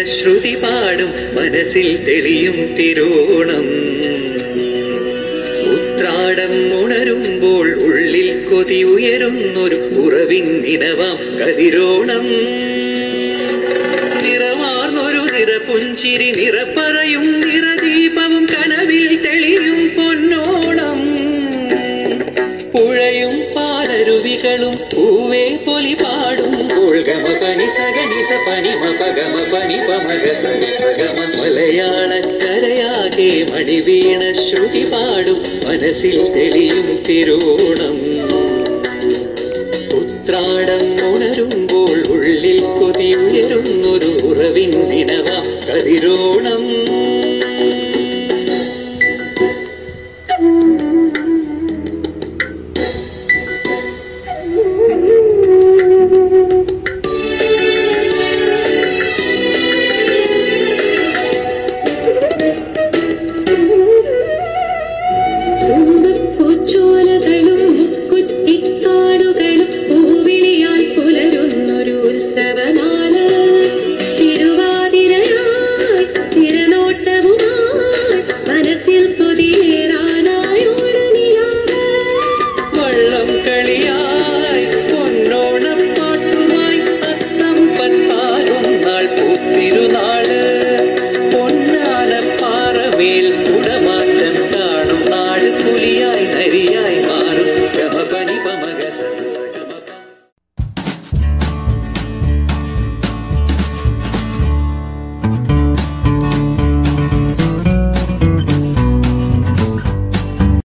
ശ്രുതി പാടും മനസ്സിൽ തെളിയും തിരോണം. ഉത്രാടം ഉണരുമ്പോൾ ഉള്ളിൽ കൊതി ഉയരുന്നൊരു ഉറവിൻ നിനവാം കതിരോണം. നിറമാർന്നൊരു നിറപുഞ്ചിരി നിറപ്പറയും നിറദീപവും കനവിൽ തെളിയും പൊന്നോണം. പുഴയും പാലരുവികളും പൂവേ പൊലി പാടുമ്പോൾ ഗമ പനി സഗനിസ പനി മപഗമ പനി പമഗ സഗമ. മലയാളക്കരയാകെ മണിവീണ ശ്രുതി പാടും മനസ്സിൽ തെളിയും തിരോണം. ഉത്രാടം ഉണരുമ്പോൾ ഉള്ളിൽ കൊതി ഉയരുന്നൊരു ഉറവിൻ ദിനവാം കതിരോ